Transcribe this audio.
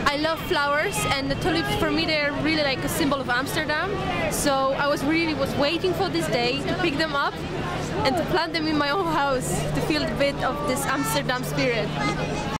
I love flowers, and the tulips for me they're really like a symbol of Amsterdam. So I was waiting for this day to pick them up and to plant them in my own house to feel a bit of this Amsterdam spirit.